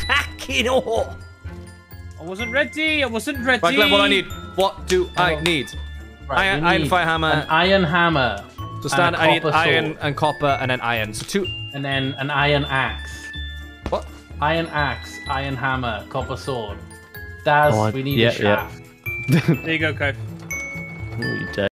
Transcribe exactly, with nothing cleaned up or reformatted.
Fucking hell. I wasn't ready. I wasn't ready. Right, Glenn, what do I need? What do I Oh. need? Right, iron, we iron need fire hammer. An iron hammer. So stand. and a I need copper iron sword. and copper, and then iron. So two. And then an iron axe. What? Iron axe, iron hammer, copper sword. Daz, Oh, I- we need yeah, a shaft. There you go, Cove. Ooh, you